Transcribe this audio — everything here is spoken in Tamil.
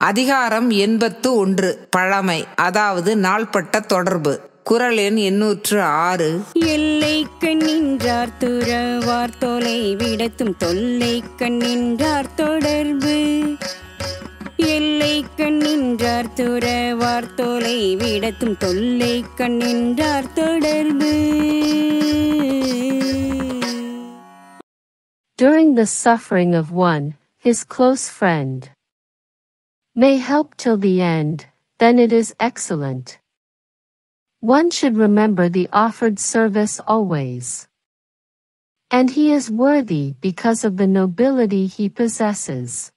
அதிகாரம் 81 பழமை, அதாவது நாள்பட்ட தொடர்பு. குறள் எண் 806. எல்லை கண்ணின்றார் துறவார் தொலை விடத்தும் தொல்லை கண்ணின்றார் தொடர்பு. எல்லை கண்ணின்றார் துறவார் தொலை விடத்தும் தொல்லை கண்ணின்றார் தொடர்பு. During the suffering of one, his close friend may help till the end, then it is excellent. One should remember the offered service always. And he is worthy because of the nobility he possesses.